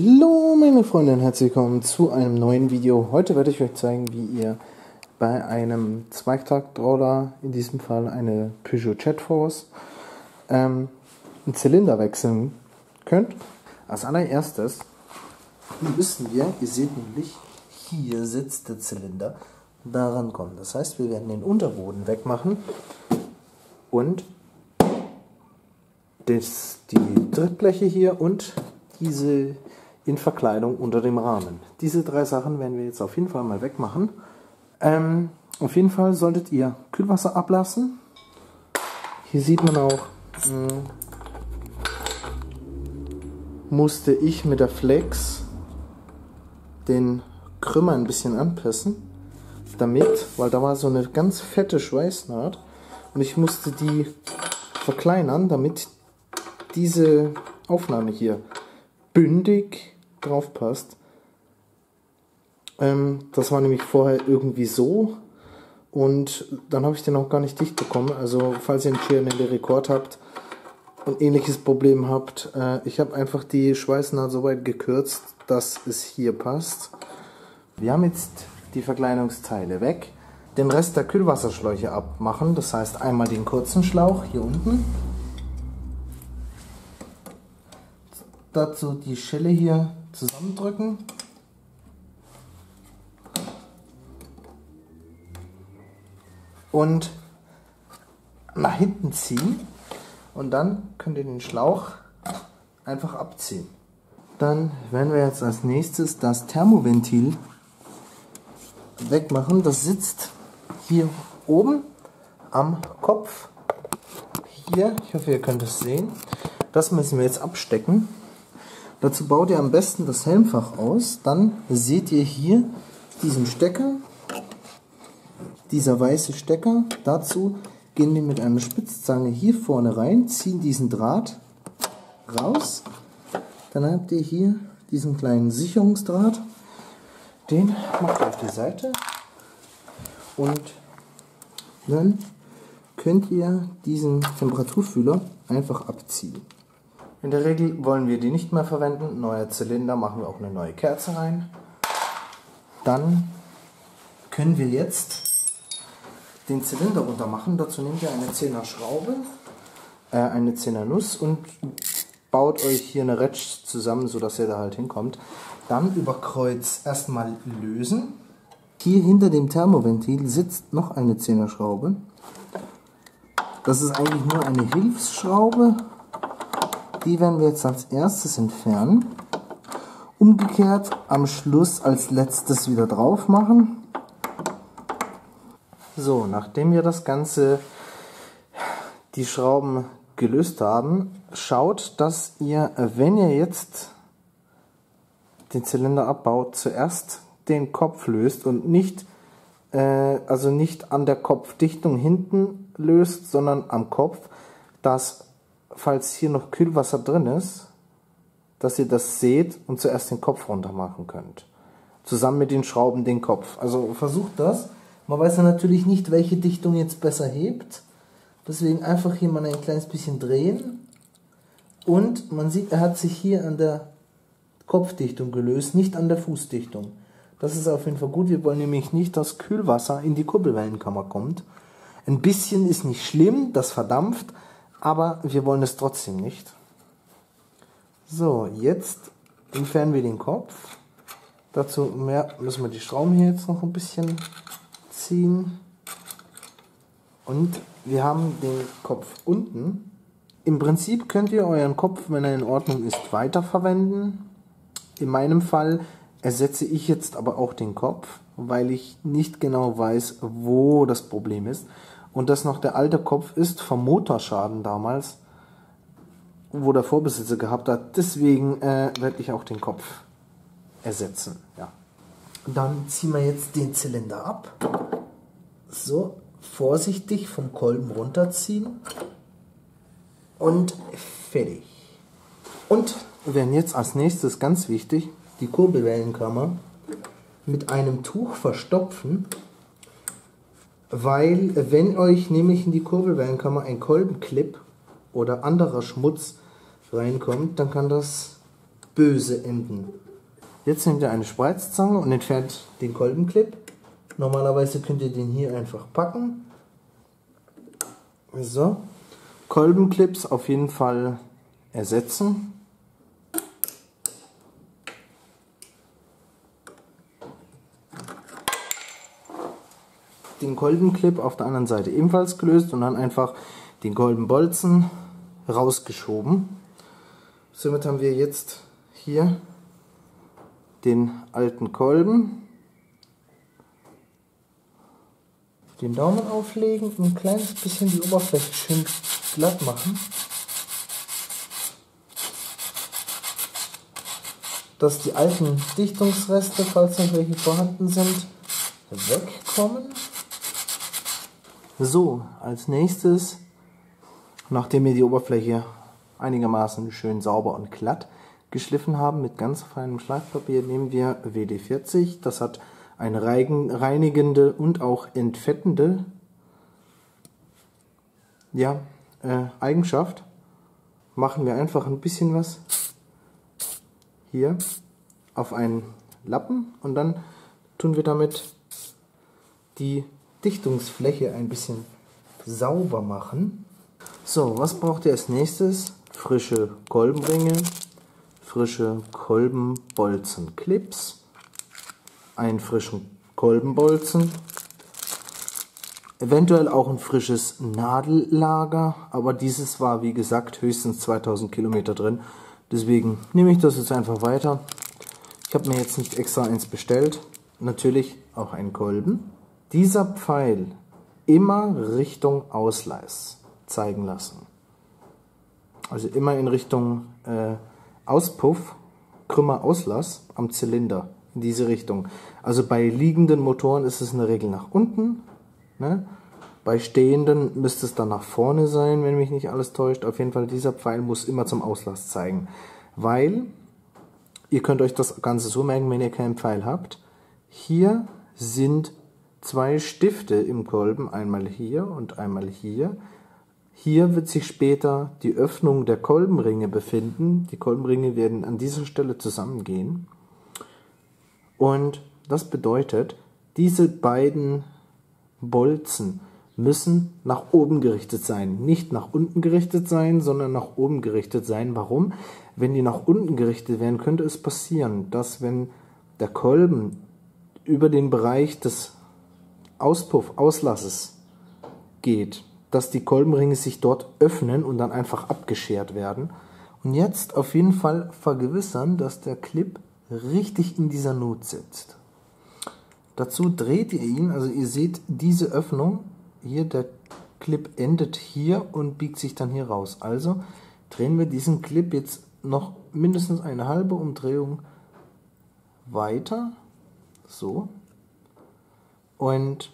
Hallo meine Freunde und herzlich willkommen zu einem neuen Video. Heute werde ich euch zeigen, wie ihr bei einem Zweitaktroller, in diesem Fall eine Peugeot Jetforce, einen Zylinder wechseln könnt. Als allererstes müssen wir, ihr seht nämlich, hier sitzt der Zylinder, daran kommen. Das heißt, wir werden den Unterboden wegmachen und die Trittbleche hier und diese in Verkleidung unter dem Rahmen. Diese drei Sachen werden wir jetzt auf jeden Fall mal wegmachen. Auf jeden Fall solltet ihr Kühlwasser ablassen. Hier sieht man auch, musste ich mit der Flex den Krümmer ein bisschen anpassen, damit, weil da war so eine ganz fette Schweißnaht und ich musste die verkleinern, damit diese Aufnahme hier bündig drauf passt. Das war nämlich vorher irgendwie so und dann habe ich den auch gar nicht dicht bekommen. Also falls ihr einen Channel Rekord habt und ähnliches Problem habt, ich habe einfach die Schweißnaht so weit gekürzt, dass es hier passt. Wir haben jetzt die Verkleidungsteile weg. Den Rest der Kühlwasserschläuche abmachen, das heißt einmal den kurzen Schlauch hier unten. Dazu die Schelle hier zusammendrücken. Und nach hinten ziehen. Und dann könnt ihr den Schlauch einfach abziehen. Dann werden wir jetzt als nächstes das Thermoventil wegmachen. Das sitzt hier oben am Kopf. Hier, ich hoffe ihr könnt es sehen. Das müssen wir jetzt abstecken. Dazu baut ihr am besten das Helmfach aus. Dann seht ihr hier diesen Stecker. Dieser weiße Stecker. Dazu gehen wir mit einer Spitzzange hier vorne rein, ziehen diesen Draht raus. Dann habt ihr hier diesen kleinen Sicherungsdraht. Den macht ihr auf die Seite. Und dann könnt ihr diesen Temperaturfühler einfach abziehen. In der Regel wollen wir die nicht mehr verwenden. Neuer Zylinder, machen wir auch eine neue Kerze rein. Dann können wir jetzt den Zylinder runter machen. Dazu nehmt ihr eine 10er Schraube, eine 10er Nuss und baut euch hier eine Ratch zusammen, sodass ihr da halt hinkommt. Dann über Kreuz erstmal lösen. Hier hinter dem Thermoventil sitzt noch eine 10er Schraube. Das ist eigentlich nur eine Hilfsschraube. Die werden wir jetzt als erstes entfernen. Umgekehrt am Schluss als letztes wieder drauf machen. So, nachdem wir das Ganze, die Schrauben gelöst haben, schaut, dass ihr, wenn ihr jetzt den Zylinder abbaut, zuerst den Kopf löst und nicht, also nicht an der Kopfdichtung hinten löst, sondern am Kopf, dass, falls hier noch Kühlwasser drin ist, dass ihr das seht und zuerst den Kopf runter machen könnt. Zusammen mit den Schrauben den Kopf. Also versucht das. Man weiß ja natürlich nicht, welche Dichtung jetzt besser hebt. Deswegen einfach hier mal ein kleines bisschen drehen. Und man sieht, er hat sich hier an der Kopfdichtung gelöst, nicht an der Fußdichtung. Das ist auf jeden Fall gut. Wir wollen nämlich nicht, dass Kühlwasser in die Kurbelwellenkammer kommt. Ein bisschen ist nicht schlimm, das verdampft. Aber wir wollen es trotzdem nicht. So, jetzt entfernen wir den Kopf. Dazu müssen wir die Schrauben hier jetzt noch ein bisschen ziehen. Und wir haben den Kopf unten. Im Prinzip könnt ihr euren Kopf, wenn er in Ordnung ist, weiterverwenden. In meinem Fall ersetze ich jetzt aber auch den Kopf, weil ich nicht genau weiß, wo das Problem ist. Und das noch der alte Kopf ist vom Motorschaden damals, wo der Vorbesitzer gehabt hat. Deswegen werde ich auch den Kopf ersetzen. Ja. Dann ziehen wir jetzt den Zylinder ab. So, vorsichtig vom Kolben runterziehen. Und fertig. Und wir werden jetzt als nächstes, ganz wichtig, die Kurbelwellenkammer mit einem Tuch verstopfen. Weil, wenn euch nämlich in die Kurbelwellenkammer ein Kolbenclip oder anderer Schmutz reinkommt, dann kann das böse enden. Jetzt nehmt ihr eine Spreizzange und entfernt den Kolbenclip. Normalerweise könnt ihr den hier einfach packen. So. Kolbenclips auf jeden Fall ersetzen. Den Kolbenclip auf der anderen Seite ebenfalls gelöst und dann einfach den Kolbenbolzen rausgeschoben. Somit haben wir jetzt hier den alten Kolben. Den Daumen auflegen und ein kleines bisschen die Oberfläche schön glatt machen, dass die alten Dichtungsreste, falls noch welche vorhanden sind, wegkommen. So, als nächstes, nachdem wir die Oberfläche einigermaßen schön sauber und glatt geschliffen haben mit ganz feinem Schleifpapier, nehmen wir WD-40. Das hat eine reinigende und auch entfettende Eigenschaft. Machen wir einfach ein bisschen was hier auf einen Lappen und dann tun wir damit die Dichtungsfläche ein bisschen sauber machen. So, was braucht ihr als nächstes? Frische Kolbenringe, frische Kolbenbolzenclips, einen frischen Kolbenbolzen, eventuell auch ein frisches Nadellager, aber dieses war wie gesagt höchstens 2000 Kilometer drin, deswegen nehme ich das jetzt einfach weiter. Ich habe mir jetzt nicht extra eins bestellt, natürlich auch einen Kolben. Dieser Pfeil immer Richtung Auslass zeigen lassen. Also immer in Richtung Auspuff, krümmer Auslass am Zylinder, in diese Richtung. Also bei liegenden Motoren ist es in der Regel nach unten, ne? Bei stehenden müsste es dann nach vorne sein, wenn mich nicht alles täuscht. Auf jeden Fall, dieser Pfeil muss immer zum Auslass zeigen, weil ihr könnt euch das Ganze so merken, wenn ihr keinen Pfeil habt. Hier sind zwei Stifte im Kolben, einmal hier und einmal hier. Hier wird sich später die Öffnung der Kolbenringe befinden. Die Kolbenringe werden an dieser Stelle zusammengehen. Und das bedeutet, diese beiden Bolzen müssen nach oben gerichtet sein. Nicht nach unten gerichtet sein, sondern nach oben gerichtet sein. Warum? Wenn die nach unten gerichtet werden, könnte es passieren, dass wenn der Kolben über den Bereich des Auslasses geht, dass die Kolbenringe sich dort öffnen und dann einfach abgeschert werden. Und jetzt auf jeden Fall vergewissern, dass der Clip richtig in dieser Nut sitzt. Dazu dreht ihr ihn, also ihr seht diese Öffnung, hier der Clip endet hier und biegt sich dann hier raus. Also drehen wir diesen Clip jetzt noch mindestens eine halbe Umdrehung weiter, so. Und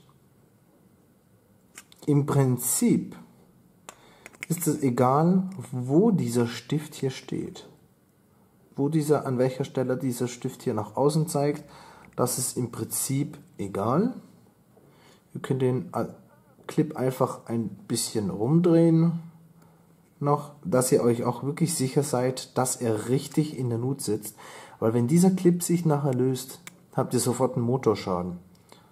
im Prinzip ist es egal, wo dieser Stift hier steht. An welcher Stelle dieser Stift hier nach außen zeigt, das ist im Prinzip egal. Ihr könnt den Clip einfach ein bisschen rumdrehen, noch, dass ihr euch auch wirklich sicher seid, dass er richtig in der Nut sitzt. Weil wenn dieser Clip sich nachher löst, habt ihr sofort einen Motorschaden.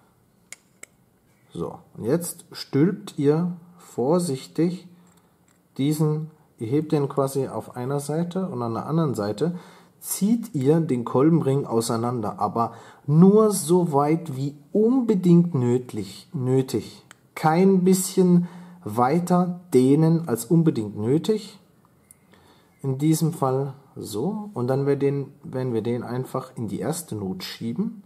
So, und jetzt stülpt ihr vorsichtig ihr hebt den quasi auf einer Seite und an der anderen Seite zieht ihr den Kolbenring auseinander, aber nur so weit wie unbedingt nötig. Kein bisschen weiter dehnen als unbedingt nötig. In diesem Fall so, und dann werden wir den einfach in die erste Nut schieben.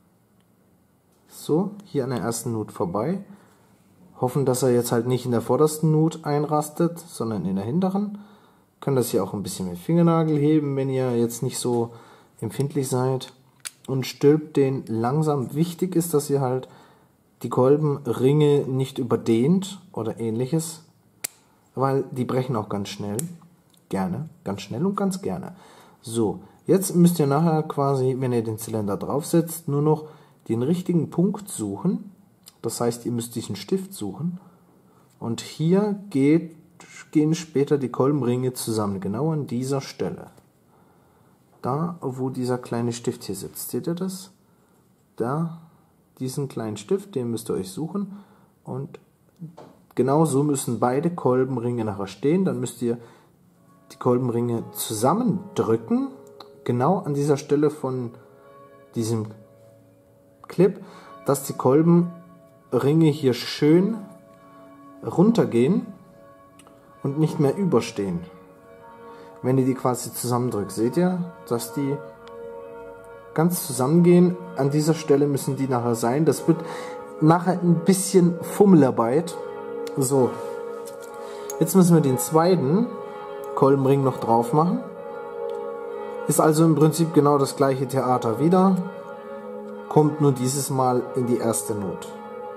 So, hier an der ersten Nut vorbei. Hoffen, dass er jetzt halt nicht in der vordersten Nut einrastet, sondern in der hinteren. Könnt das hier auch ein bisschen mit Fingernagel heben, wenn ihr jetzt nicht so empfindlich seid. Und stülpt den langsam. Wichtig ist, dass ihr halt die Kolbenringe nicht überdehnt oder ähnliches, weil die brechen auch ganz schnell. Gerne, ganz schnell und ganz gerne. So, jetzt müsst ihr nachher quasi, wenn ihr den Zylinder draufsetzt, nur noch den richtigen Punkt suchen. Das heißt, ihr müsst diesen Stift suchen. Und hier gehen später die Kolbenringe zusammen, genau an dieser Stelle. da, wo dieser kleine Stift hier sitzt. Seht ihr das? Da, diesen kleinen Stift, den müsst ihr euch suchen. Und genau so müssen beide Kolbenringe nachher stehen. Dann müsst ihr die Kolbenringe zusammendrücken. Genau an dieser Stelle von diesem Clip, dass die Kolbenringe hier schön runtergehen und nicht mehr überstehen. Wenn ihr die quasi zusammendrückt, seht ihr, dass die ganz zusammengehen. An dieser Stelle müssen die nachher sein. Das wird nachher ein bisschen Fummelarbeit. So, jetzt müssen wir den zweiten Kolbenring noch drauf machen. Ist also im Prinzip genau das gleiche Theater wieder. Kommt nur dieses Mal in die erste Not.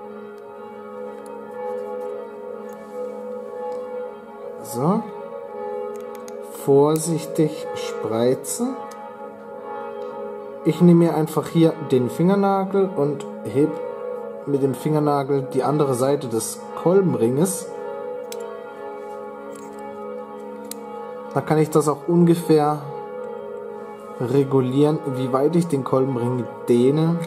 So. Vorsichtig spreizen. Ich nehme mir einfach hier den Fingernagel und hebe mit dem Fingernagel die andere Seite des Kolbenringes. Da kann ich das auch ungefähr regulieren, wie weit ich den Kolbenring dehne.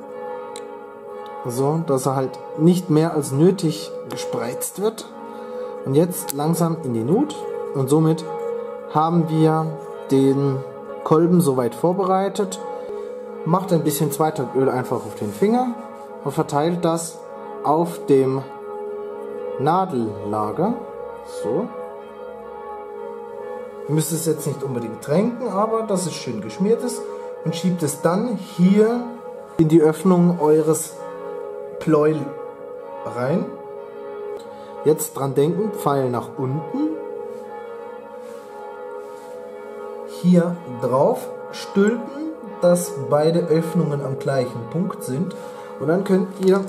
So, dass er halt nicht mehr als nötig gespreizt wird. Und jetzt langsam in die Nut. Und somit haben wir den Kolben soweit vorbereitet. Macht ein bisschen Zweitaktöl einfach auf den Finger und verteilt das auf dem Nadellager. So. Ihr müsst es jetzt nicht unbedingt tränken, aber dass es schön geschmiert ist, und schiebt es dann hier in die Öffnung eures Pleuel rein. Jetzt dran denken, Pfeil nach unten. Hier drauf stülpen, dass beide Öffnungen am gleichen Punkt sind. Und dann könnt ihr,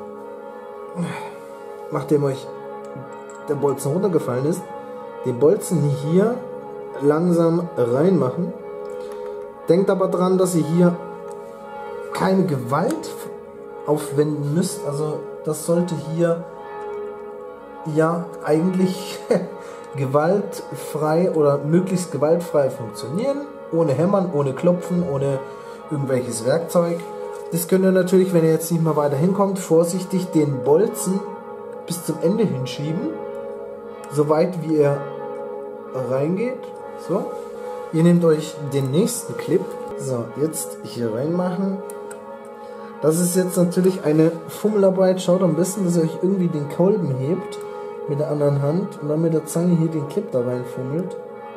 nachdem euch der Bolzen runtergefallen ist, den Bolzen hier langsam reinmachen. Denkt aber dran, dass ihr hier keine Gewalt aufwenden müsst. Also das sollte hier ja eigentlich gewaltfrei oder möglichst gewaltfrei funktionieren. Ohne Hämmern, ohne Klopfen, ohne irgendwelches Werkzeug. Das könnt ihr natürlich, wenn ihr jetzt nicht mehr weiter hinkommt, vorsichtig den Bolzen bis zum Ende hinschieben. So weit wie er reingeht. So. Ihr nehmt euch den nächsten Clip. So, jetzt hier reinmachen. Das ist jetzt natürlich eine Fummelarbeit. Schaut am besten, dass ihr euch irgendwie den Kolben hebt mit der anderen Hand und dann mit der Zange hier den Clip da rein fummelt.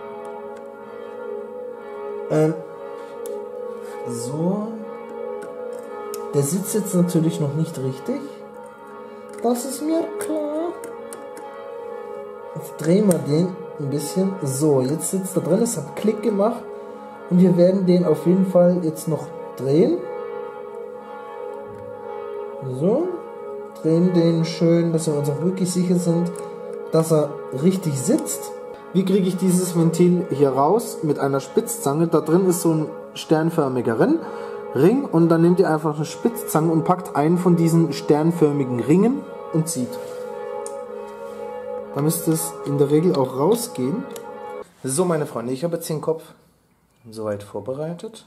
So. Der sitzt jetzt natürlich noch nicht richtig. Das ist mir klar. Jetzt drehen wir den ein bisschen. So, jetzt sitzt da drin, es hat Klick gemacht. Und wir werden den auf jeden Fall jetzt noch drehen. So. Drehen den schön, dass wir uns auch wirklich sicher sind, dass er richtig sitzt. Wie kriege ich dieses Ventil hier raus? Mit einer Spitzzange. Da drin ist so ein sternförmiger Ring. Und dann nehmt ihr einfach eine Spitzzange und packt einen von diesen sternförmigen Ringen und zieht. Da müsste es in der Regel auch rausgehen. So, meine Freunde, ich habe jetzt den Kopf soweit vorbereitet.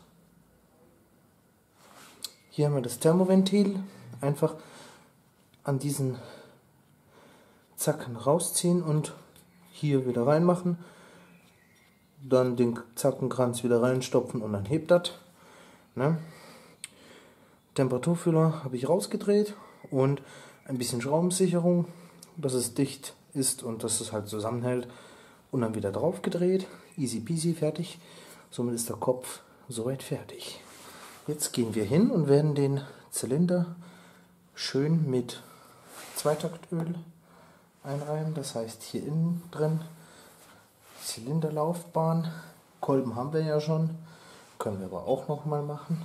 Hier haben wir das Thermoventil. Einfach an diesen Zacken rausziehen und hier wieder reinmachen. Dann den Zackenkranz wieder reinstopfen und dann hebt das. Ne? Temperaturfühler habe ich rausgedreht und ein bisschen Schraubensicherung, dass es dicht ist und dass es halt zusammenhält, und dann wieder drauf gedreht. Easy peasy, fertig. Somit ist der Kopf soweit fertig. Jetzt gehen wir hin und werden den Zylinder schön mit Zweitaktöl einreiben. Das heißt, hier innen drin Zylinderlaufbahn. Kolben haben wir ja schon, können wir aber auch noch mal machen.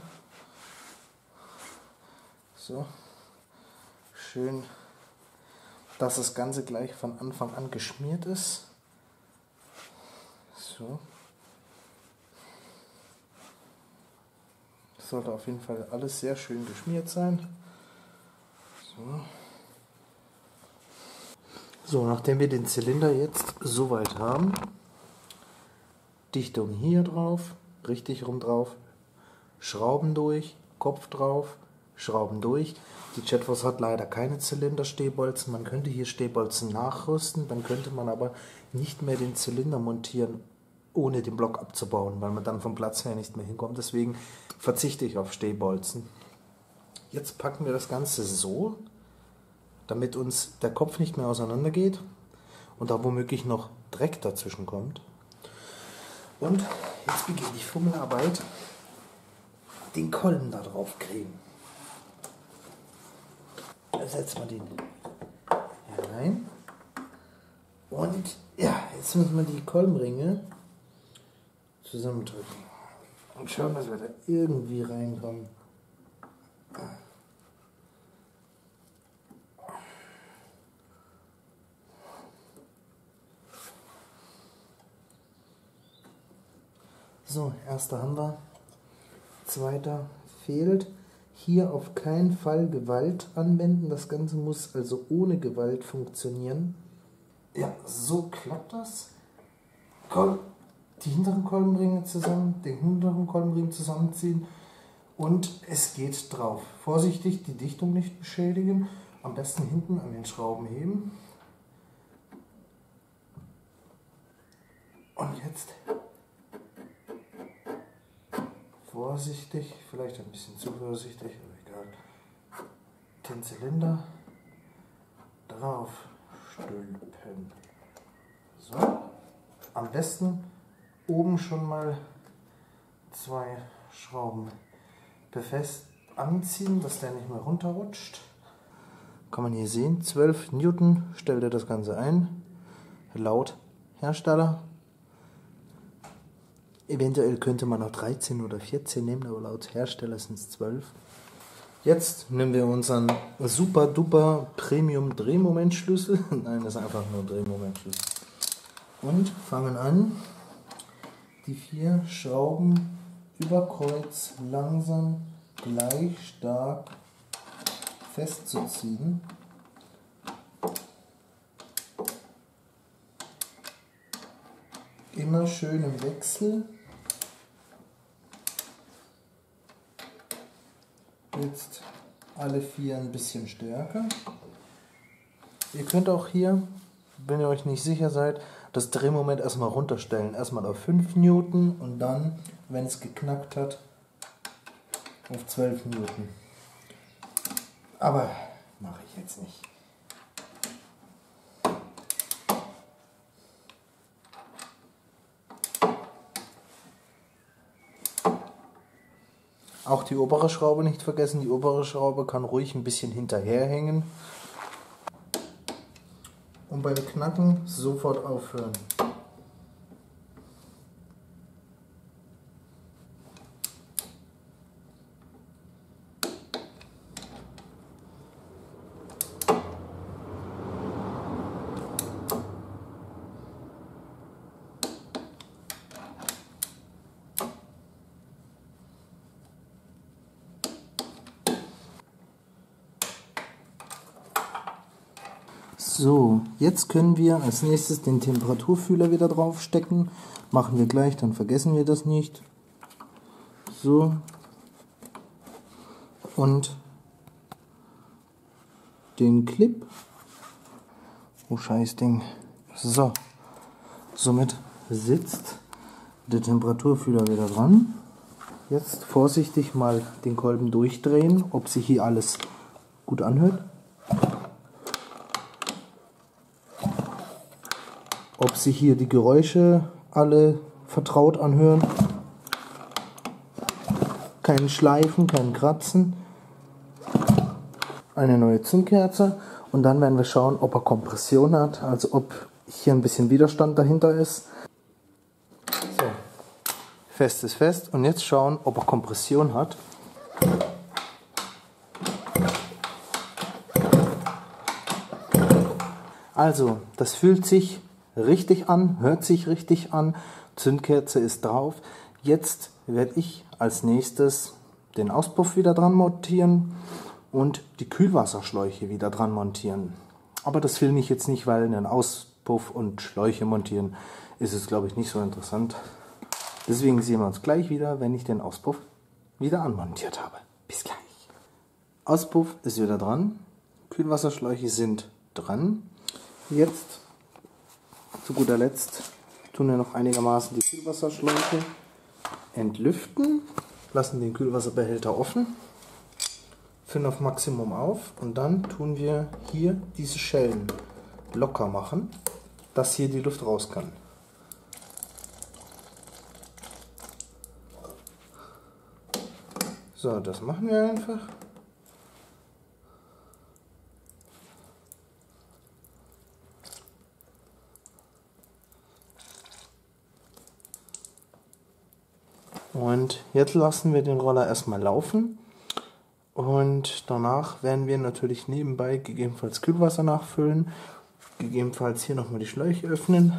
So, schön, dass das Ganze gleich von Anfang an geschmiert ist. So. Sollte auf jeden Fall alles sehr schön geschmiert sein. So, nachdem wir den Zylinder jetzt soweit haben, Dichtung hier drauf, richtig rum drauf, Schrauben durch, Kopf drauf, Schrauben durch. Die Jetforce hat leider keine Zylinderstehbolzen. Man könnte hier Stehbolzen nachrüsten, dann könnte man aber nicht mehr den Zylinder montieren, ohne den Block abzubauen, weil man dann vom Platz her nicht mehr hinkommt. Deswegen verzichte ich auf Stehbolzen. Jetzt packen wir das Ganze so, damit uns der Kopf nicht mehr auseinander geht und da womöglich noch Dreck dazwischen kommt. Und jetzt beginnt die Fummelarbeit, den Kolben da drauf kriegen. Da setzen wir den hier rein. Und ja, jetzt müssen wir die Kolbenringe zusammendrücken und schauen, dass wir da irgendwie reinkommen. So, erster haben wir, zweiter fehlt. Hier auf keinen Fall Gewalt anwenden, das Ganze muss also ohne Gewalt funktionieren. Ja, so klappt das. Die hinteren Kolbenringe zusammen, den hinteren Kolbenring zusammenziehen und es geht drauf. Vorsichtig, die Dichtung nicht beschädigen, am besten hinten an den Schrauben heben. Und jetzt vorsichtig, vielleicht ein bisschen zu vorsichtig, aber egal, den Zylinder drauf stülpen. So, am besten oben schon mal 2 Schrauben befestigt anziehen, dass der nicht mehr runterrutscht. Kann man hier sehen, 12 Newton stellt er das Ganze ein, laut Hersteller. Eventuell könnte man auch 13 oder 14 nehmen, aber laut Hersteller sind es 12. Jetzt nehmen wir unseren super duper Premium Drehmomentschlüssel. Nein, das ist einfach nur ein Drehmomentschlüssel. Und fangen an, die 4 Schrauben über Kreuz langsam gleich stark festzuziehen. Immer schön im Wechsel. Jetzt alle 4 ein bisschen stärker. Ihr könnt auch hier, wenn ihr euch nicht sicher seid, das Drehmoment erstmal runterstellen. Erstmal auf 5 Newton und dann, wenn es geknackt hat, auf 12 Newton. Aber mache ich jetzt nicht. Auch die obere Schraube nicht vergessen, die obere Schraube kann ruhig ein bisschen hinterherhängen. Und beim Knacken sofort aufhören. So, jetzt können wir als nächstes den Temperaturfühler wieder drauf stecken. Machen wir gleich, dann vergessen wir das nicht. So. Und den Clip. Oh Scheißding. So. Somit sitzt der Temperaturfühler wieder dran. Jetzt vorsichtig mal den Kolben durchdrehen, ob sich hier alles gut anhört. Ob sich hier die Geräusche alle vertraut anhören. Kein Schleifen, kein Kratzen. Eine neue Zündkerze und dann werden wir schauen, ob er Kompression hat, also ob hier ein bisschen Widerstand dahinter ist. So, fest ist fest und jetzt schauen, ob er Kompression hat. Also, das fühlt sich richtig an, hört sich richtig an, Zündkerze ist drauf. Jetzt werde ich als nächstes den Auspuff wieder dran montieren und die Kühlwasserschläuche wieder dran montieren. Aber das filme ich jetzt nicht, weil einen Auspuff und Schläuche montieren ist es, glaube ich, nicht so interessant. Deswegen sehen wir uns gleich wieder, wenn ich den Auspuff wieder anmontiert habe. Bis gleich. Auspuff ist wieder dran. Kühlwasserschläuche sind dran. Jetzt zu guter Letzt tun wir noch einigermaßen die Kühlwasserschläuche entlüften. Lassen den Kühlwasserbehälter offen. Füllen auf Maximum auf und dann tun wir hier diese Schellen locker machen, dass hier die Luft raus kann. So, das machen wir einfach. Und jetzt lassen wir den Roller erstmal laufen. Und danach werden wir natürlich nebenbei gegebenenfalls Kühlwasser nachfüllen, gegebenenfalls hier nochmal die Schläuche öffnen.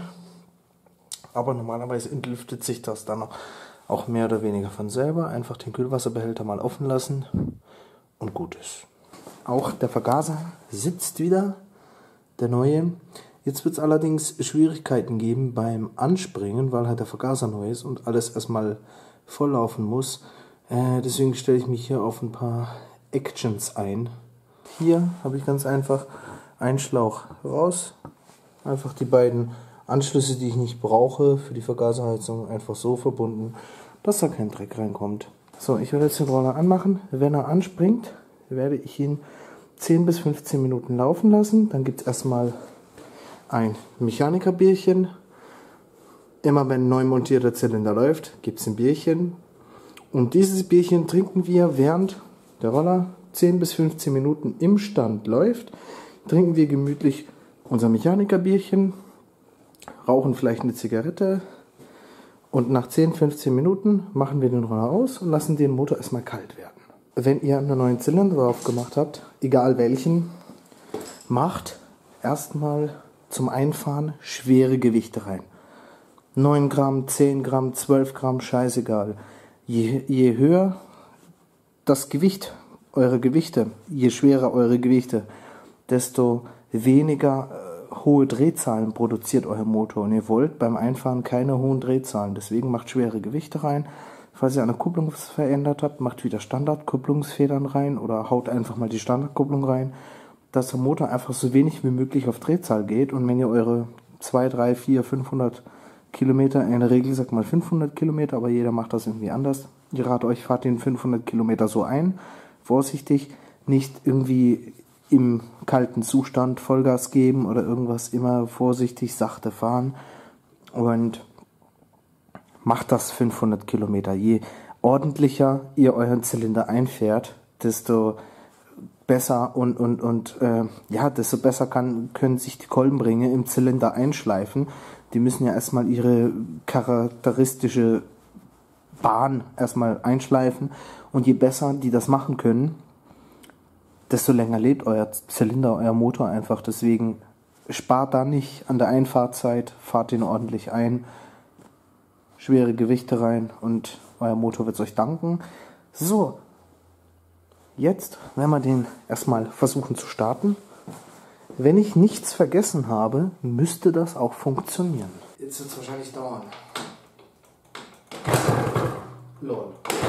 Aber normalerweise entlüftet sich das dann auch mehr oder weniger von selber. Einfach den Kühlwasserbehälter mal offen lassen und gut ist. Auch der Vergaser sitzt wieder, der neue. Jetzt wird es allerdings Schwierigkeiten geben beim Anspringen, weil halt der Vergaser neu ist und alles erstmal volllaufen muss. Deswegen stelle ich mich hier auf ein paar Actions ein. Hier habe ich ganz einfach einen Schlauch raus. Einfach die beiden Anschlüsse, die ich nicht brauche für die Vergaserheizung, einfach so verbunden, dass da kein Dreck reinkommt. So, ich werde jetzt den Roller anmachen. Wenn er anspringt, werde ich ihn 10 bis 15 Minuten laufen lassen. Dann gibt es erstmal ein Mechanikerbierchen. Immer wenn ein neu montierter Zylinder läuft, gibt es ein Bierchen. Und dieses Bierchen trinken wir, während der Roller 10 bis 15 Minuten im Stand läuft. Trinken wir gemütlich unser Mechanikerbierchen, rauchen vielleicht eine Zigarette und nach 10, 15 Minuten machen wir den Roller aus und lassen den Motor erstmal kalt werden. Wenn ihr einen neuen Zylinder drauf gemacht habt, egal welchen, macht erstmal zum Einfahren schwere Gewichte rein. 9 Gramm, 10 Gramm, 12 Gramm, scheißegal. Je höher das Gewicht, eure Gewichte, je schwerer eure Gewichte, desto weniger hohe Drehzahlen produziert euer Motor. Und ihr wollt beim Einfahren keine hohen Drehzahlen. Deswegen macht schwere Gewichte rein. Falls ihr eine Kupplung verändert habt, macht wieder Standardkupplungsfedern rein oder haut einfach mal die Standardkupplung rein, dass der Motor einfach so wenig wie möglich auf Drehzahl geht. Und wenn ihr eure 2, 3, 4, 500 Kilometer, in der Regel sagt man 500 Kilometer, aber jeder macht das irgendwie anders. Ich rate euch, fahrt den 500 Kilometer so ein, vorsichtig, nicht irgendwie im kalten Zustand Vollgas geben oder irgendwas, immer vorsichtig, sachte fahren und macht das 500 Kilometer. Je ordentlicher ihr euren Zylinder einfährt, desto besser desto besser können sich die Kolbenringe im Zylinder einschleifen. Die müssen ja erstmal ihre charakteristische Bahn erstmal einschleifen und je besser die das machen können, desto länger lebt euer Zylinder, euer Motor einfach. Deswegen spart da nicht an der Einfahrzeit, fahrt den ordentlich ein, schwere Gewichte rein und euer Motor wird es euch danken. So, jetzt werden wir den erstmal versuchen zu starten. Wenn ich nichts vergessen habe, müsste das auch funktionieren. Jetzt wird es wahrscheinlich dauern. Lol.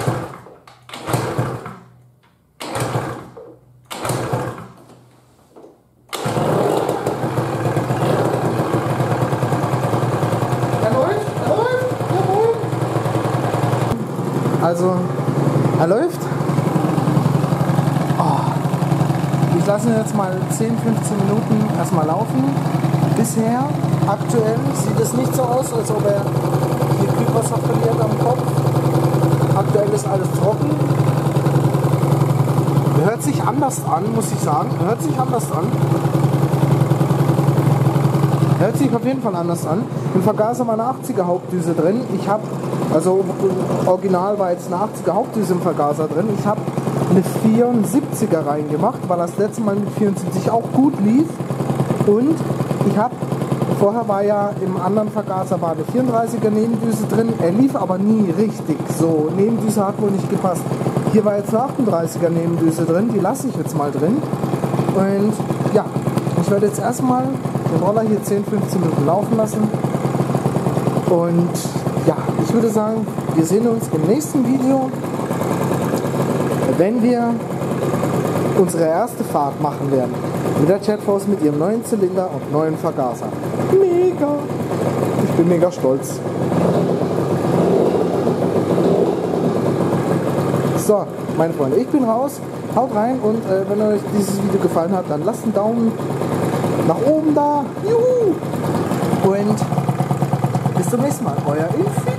Also, er läuft. Ich lasse ihn jetzt mal 10, 15 Minuten erstmal laufen. Bisher, aktuell, sieht es nicht so aus, als ob er hier Kühlwasser verliert am Kopf. Aktuell ist alles trocken. Hört sich anders an, muss ich sagen. Hört sich anders an. Hört sich auf jeden Fall anders an. Im Vergaser war eine 80er Hauptdüse drin. Also original war jetzt eine 80er Hauptdüse im Vergaser drin. Ich habe eine 74er reingemacht, weil das letzte Mal mit 74 auch gut lief. Und vorher war ja im anderen Vergaser war eine 34er Nebendüse drin. Er lief aber nie richtig so. Nebendüse hat wohl nicht gepasst. Hier war jetzt eine 38er Nebendüse drin. Die lasse ich jetzt mal drin. Und ja, ich werde jetzt erstmal den Roller hier 10, 15 Minuten laufen lassen. Und Ja, ich würde sagen, wir sehen uns im nächsten Video, wenn wir unsere erste Fahrt machen werden. Mit der Jetforce, mit ihrem neuen Zylinder und neuen Vergaser. Mega! Ich bin mega stolz. So, meine Freunde, ich bin raus. Haut rein und wenn euch dieses Video gefallen hat, dann lasst einen Daumen nach oben da. Juhu! Und bis zum nächsten Mal. Euer Infi.